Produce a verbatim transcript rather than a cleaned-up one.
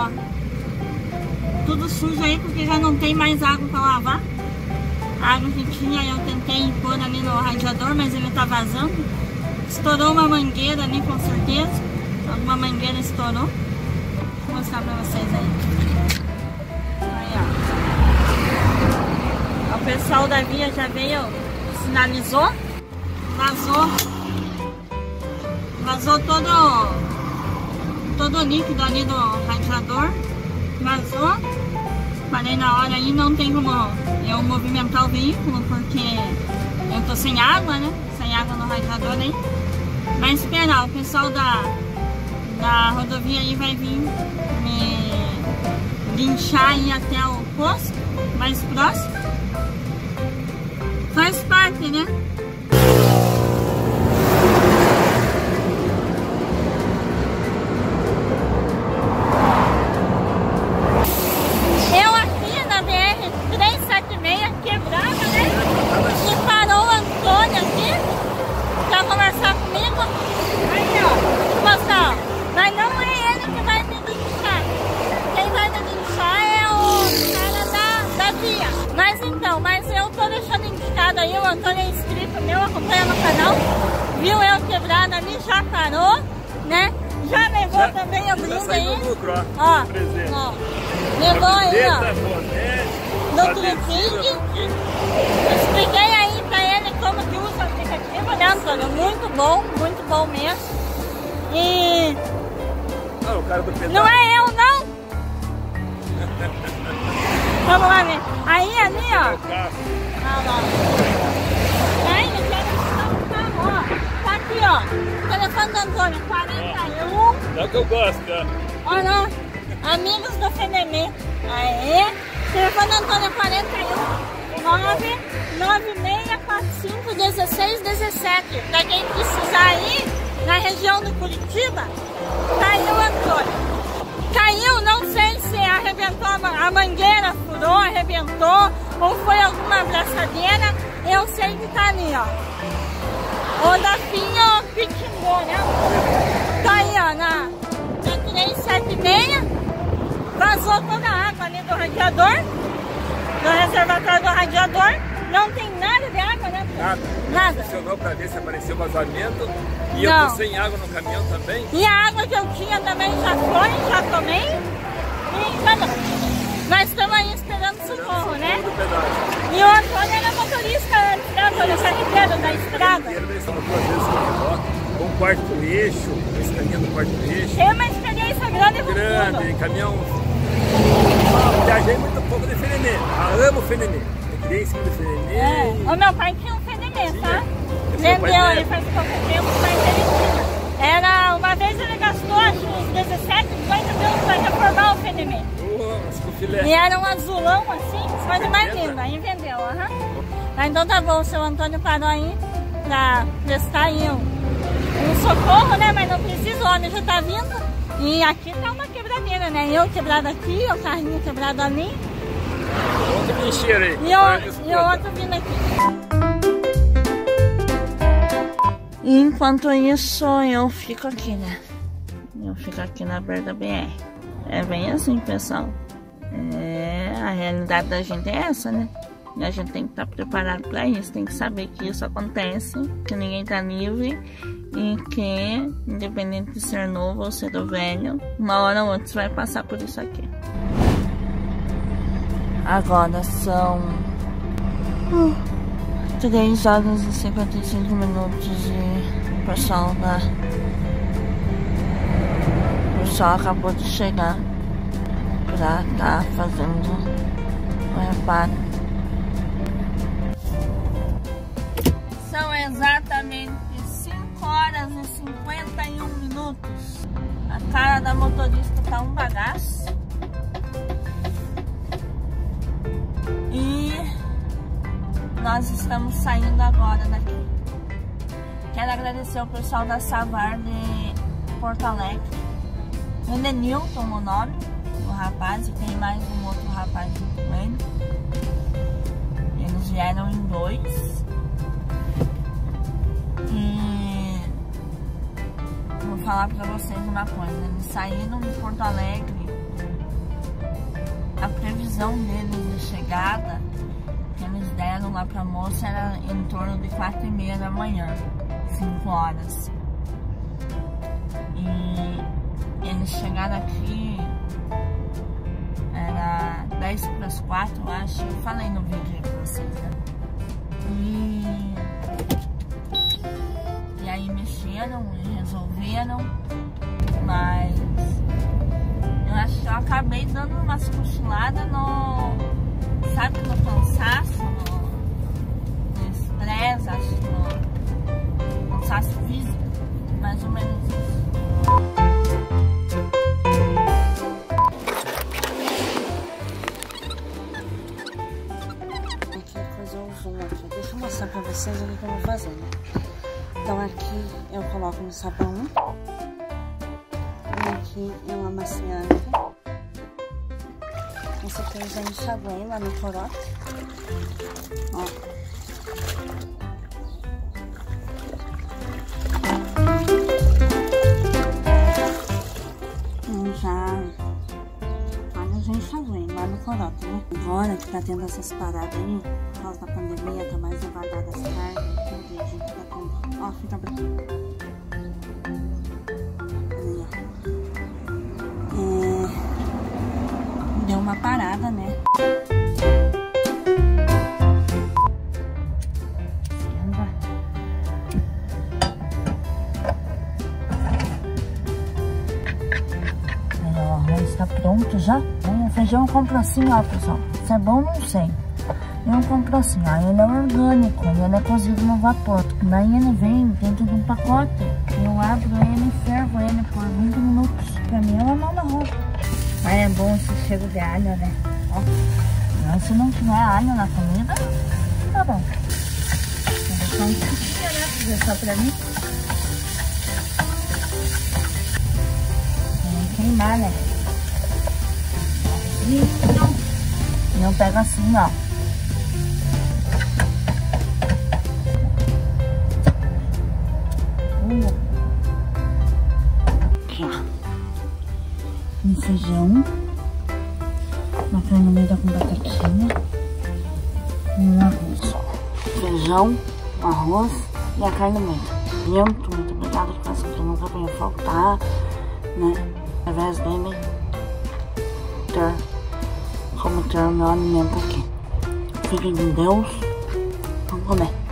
ó. Tudo sujo aí porque já não tem mais água pra lavar. A água que tinha eu tentei pôr ali no radiador, mas ele tá vazando. Estourou uma mangueira ali com certeza. Alguma mangueira estourou. Vou mostrar pra vocês aí. Aí, ó. O pessoal da via já veio, sinalizou. Vazou. Vazou todo, todo o líquido ali do radiador. Vazou. Parei na hora aí, não tem como eu movimentar o veículo porque eu tô sem água, né? Sem água no radiador aí. Mas esperar, o pessoal da, da rodovia aí vai vir me guinchar aí até o posto mais próximo. Faz parte, né? Aí o Antônio é inscrito meu, acompanha no canal, viu eu quebrado ali, já parou, né? Já levou já, também o brinde aí. Lucro, ó, ó, ó. Levou aí, ó. No Clipping. Expliquei aí pra ele como que usa o aplicativo, né, Antônio? Muito bom, muito bom mesmo. E... Não, o cara do pedal. Não é eu, não! Vamos lá ver. Aí, ali, ó. Ah, lá. Aí, eu quero mostrar o carro, ó. Tá aqui, ó. Telefone do Antônio, quarenta e um. É o que eu gosto, ó. Olha, amigos do Fenemê. Aê. Telefone do Antônio, quarenta e um, nove nove seis quatro cinco um seis um sete. Pra quem precisar ir na região do Curitiba, caiu o Antônio. Caiu, não sei se arrebentou a mangueira, furou, arrebentou, ou foi alguma abraçadeira, eu sei que tá ali, ó. O da Finha pitingou, né? Tá aí, ó, na trezentos e setenta e seis, vazou toda a água ali do radiador, do reservatório do radiador, não tem nada de água, né? Nada. Nada. Funcionou pra ver se apareceu vazamento. E não. Eu tô sem água no caminhão também. E a água que eu tinha também já foi, já tomei. E tá bom. Nós estamos aí esperando socorro, né? E o Antônio era motorista antes, né, Antônio? Carreteiro da estrada. Carreteiro da estrada, duas vezes com com quarto eixo, esse caminhão do quarto eixo. Tem uma experiência grande com Grande, tudo. caminhão. Ah, viajei muito pouco de Fenemê. Ah, amo Fenemê. Eu criei em cima de Fenemê. É. O meu pai tinha um Fenemê, tá? Vendeu, ele faz pouco tempo, mas ele tinha. Era, uma vez ele gastou acho uns dezessete, dezoito mil para reformar o Fenemê. Filé. E era um azulão assim, coisa mais linda, aí vendeu, aham. Uhum. Então tá bom, o seu Antônio parou aí pra prestar aí um, um socorro, né? Mas não precisa, o homem já tá vindo. E aqui tá uma quebradeira, né? Eu quebrado aqui, o carrinho quebrado ali. Outro bicheiro aí. E o, e o outro vindo aqui. Enquanto isso, eu fico aqui, né? Eu fico aqui na beira da B R. É bem assim, pessoal. É, a realidade da gente é essa, né? E a gente tem que estar preparado para isso. Tem que saber que isso acontece, que ninguém tá livre. E que, independente de ser novo ou ser velho, uma hora ou outra você vai passar por isso aqui. Agora são... Uh, três horas e cinquenta e cinco minutos e o pessoal da... O pessoal acabou de chegar pra tá fazendo o reparo. São exatamente cinco horas e cinquenta e um minutos. A cara da motorista tá um bagaço. E nós estamos saindo agora daqui. Quero agradecer ao pessoal da Savar de Porto Alegre. O Denilton, o nome do rapaz, e tem mais um outro rapaz junto com ele. Eles vieram em dois. E vou falar pra vocês uma coisa. Eles saíram de Porto Alegre previsão deles de chegada, que eles deram lá pra moça, era em torno de quatro e meia da manhã, cinco horas. E eles chegaram aqui, era dez para as quatro, eu acho. Eu falei no vídeo aí pra vocês, né? E, e aí mexeram e resolveram, mas eu acho que eu acabei dando umas cochiladas no, sabe, no cansaço, no, no estresse, acho que no cansaço físico, mais ou menos isso. Aqui, deixa eu mostrar pra vocês o que eu vou fazer, né? Então aqui eu coloco no sabão e aqui eu amaciante. Esse aqui eu já enxaguei lá no corote, ó. Eu já olha, eu já enxaguei lá no corote, né? Agora que tá tendo essas paradas aí, por causa da pandemia, tá mais devagar das carnes, tudo, e a gente tá tendo, ó, fica branco. Ali, ó. É... Deu uma parada, né? O arroz tá pronto já. O feijão eu compro assim, ó, pessoal. Se é bom, não sei. Eu compro assim, ó, ele é orgânico, ele é cozido no vapor. Daí ele vem dentro de um pacote. Eu abro ele e fervo ele por vinte minutos. Pra mim é uma mão na roupa. Mas é bom esse cheiro de alho, né? Ó. Mas se não tiver alho na comida, tá bom. Vou deixar um pouquinho, né? Fazer só pra mim. Tem queimar, né? E eu pego assim, ó. Aqui, ó. Um feijão. Uma carne moída com batatinha. E um arroz. Feijão, arroz e a carne moída. Muito, muito obrigada por essa que nunca venha faltar, né? Através dele ter como ter o meu alimento aqui. Fiquem com Deus. Vamos comer.